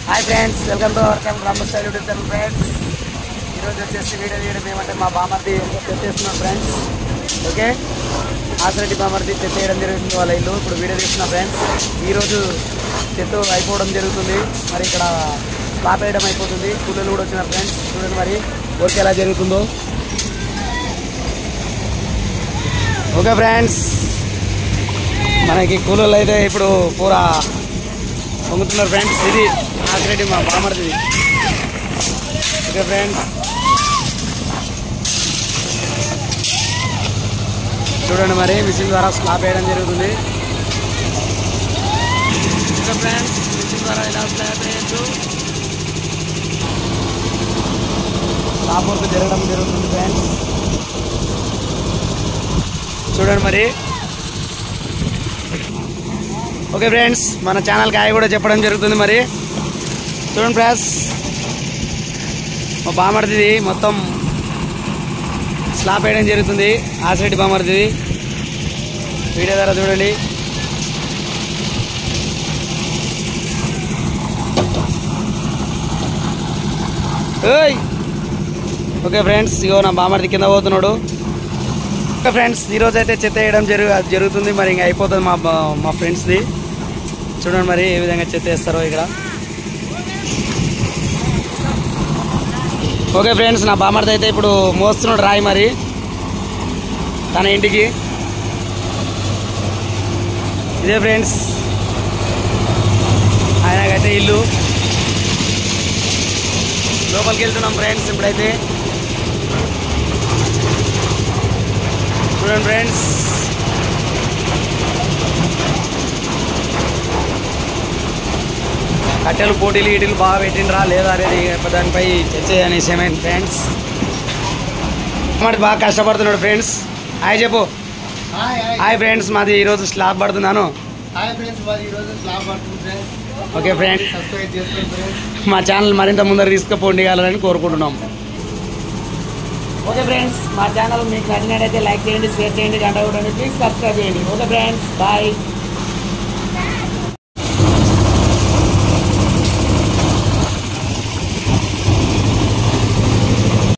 Hi friends, welcome to our channel Ram style YouTube channel friends. ఈరోజు వచ్చేసి video తీయడం ఏమంటే మా బామర్ది తెచ్చేస్తున్నాం ఫ్రెండ్స్. ఓకే, ఆసిరెడ్డి బామర్ది తెచ్చేయడం జరుగుతుంది వాళ్ళ ఇల్లు. ఇప్పుడు వీడియో తీస్తున్నాం ఫ్రెండ్స్. ఈరోజు చెట్టు అయిపోవడం జరుగుతుంది. మరి ఇక్కడ స్లాబ్ వేయడం అయిపోతుంది. కూలీలు కూడా వచ్చినారు ఫ్రెండ్స్. చూడండి మరి వర్క్ ఎలా జరుగుతుందో. ఓకే ఫ్రెండ్స్, మనకి కూలీలు అయితే ఇప్పుడు పూరా పొంగుతున్నారు ఫ్రెండ్స్. ఇది ఆసిరెడ్డి మా బామర్ది. ఓకే ఫ్రెండ్స్, చూడండి మరి మిషన్ ద్వారా స్లాబ్ వేయడం జరుగుతుంది. ఓకే ఫ్రెండ్స్, మిషన్ ద్వారా ఇలా స్లాబ్ వేయచ్చు. స్లాబ్ వర్క్ జరగడం జరుగుతుంది ఫ్రెండ్స్. చూడండి మరి. ఓకే ఫ్రెండ్స్, మన ఛానల్కి హాయ్ కూడా చెప్పడం జరుగుతుంది. మరి చూడండి ఫ్రెండ్స్, మా బామర్ది మొత్తం స్లాబ్ వేయడం జరుగుతుంది. ఆసిరెడ్డి బామర్ది వీడియో ద్వారా చూడండి. ఓకే ఫ్రెండ్స్, ఇగో నా బామర్ది కింద పోతున్నాడు. ఓకే ఫ్రెండ్స్, ఈరోజు అయితే చెత్త వేయడం జరుగుతుంది. మరి ఇంకా అయిపోతుంది మా ఫ్రెండ్స్ది. చూడండి మరి ఏ విధంగా చెత్త వేస్తారో ఇక్కడ. ఓకే ఫ్రెండ్స్, నా బామర్ది అయితే ఇప్పుడు మోస్తున్నాడు రాయి మరి తన ఇంటికి. ఇదే ఫ్రెండ్స్ ఆయనకైతే ఇల్లు. లోపలికి వెళ్తున్నాం ఫ్రెండ్స్ ఇప్పుడైతే. చూడండి ఫ్రెండ్స్, కట్టెలు పోటీలు ఈటీలు బాగా పెట్టినరా లేదా అనేది దానిపై చర్చ అనే విషయమైంది ఫ్రెండ్స్. మరి బాగా కష్టపడుతున్నాడు ఫ్రెండ్స్. హాయ్ చెప్పు. హాయ్ ఫ్రెండ్స్, మాది ఈరోజు స్లాబ్ పడుతున్నాను. ఓకే ఫ్రెండ్స్, మా ఛానల్ మరింత ముందర తీసుకుపోండిగాలని కోరుకుంటున్నాం. ఓకే ఫ్రెండ్స్, మా ఛానల్ మీకు నచ్చినట్టయితే లైక్ చేయండి, షేర్ చేయండి, గంట కొట్టండి, ప్లీజ్ సబ్స్క్రైబ్ చేయండి. Okay friends, bye.